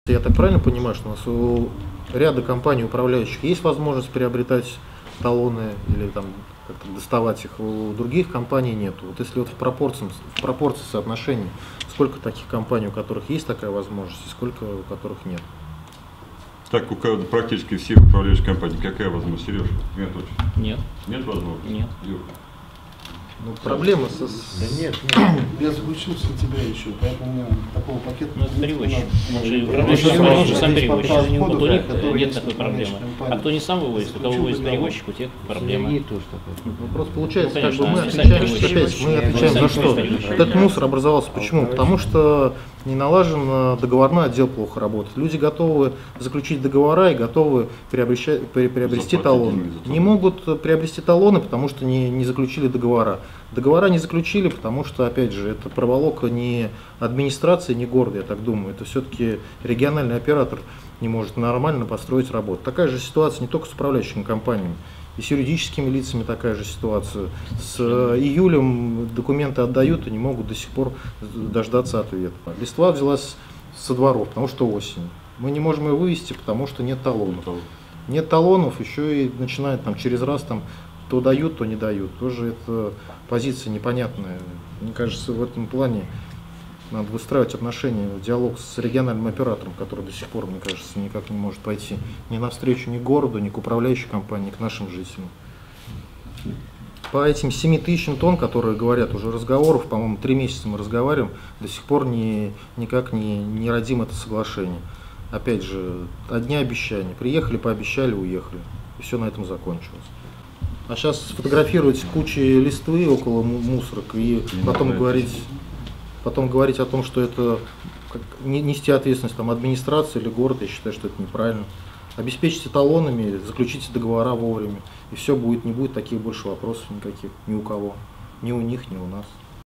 Я так правильно понимаю, что у нас у ряда компаний управляющих есть возможность приобретать талоны или там как-то доставать их, у других компаний нету. Вот если вот в пропорции соотношений, сколько таких компаний, у которых есть такая возможность, и сколько у которых нет? Так, у кого практически все управляющие компании. Какая возможность, Сереж? Нет. Нет возможности? Нет. Ну, проблема со... Да нет, я заключил с сентября еще, поэтому у меня такого пакета... Ну, это перевозчик. Он же сам перевозчик. Вот у них нет такой проблемы. А кто не сам вывозит, у кого вывозит перевозчик, у тех проблемы. Ну, просто получается, Ну, конечно, как бы мы они отвечаем, сами перевозчики. мы отвечаем за что? Перевозчики. Этот мусор образовался. Почему? Потому что не налажен договорной отдел, плохо работает. Люди готовы заключить договора и готовы приобрести талоны. Не могут приобрести талоны, потому что не заключили договора. Договора не заключили, потому что, опять же, это проволока не администрации, не города, я так думаю. Это все-таки региональный оператор не может нормально построить работу. Такая же ситуация не только с управляющими компаниями, и с юридическими лицами такая же ситуация. С июлем документы отдают и не могут до сих пор дождаться ответа. Листва взялась со дворов, потому что осень. Мы не можем ее вывести, потому что нет талонов. Нет талонов, еще и начинает там через раз там то дают, то не дают. Тоже это позиция непонятная. Мне кажется, в этом плане надо выстраивать отношения, диалог с региональным оператором, который до сих пор, мне кажется, никак не может пойти ни навстречу ни городу, ни к управляющей компании, ни к нашим жителям. По этим 7 тысячам тонн, которые говорят, уже разговоров, по-моему, 3 месяца мы разговариваем, до сих пор никак не родим это соглашение. Опять же, одни обещания. Приехали, пообещали, уехали. И все на этом закончилось. А сейчас сфотографировать кучи листвы около мусорок и потом говорить о том, что это нести ответственность там, администрации или города, я считаю, что это неправильно. Обеспечьте талонами, заключите договора вовремя, и все будет, не будет таких больше вопросов никаких, ни у кого, ни у них, ни у нас.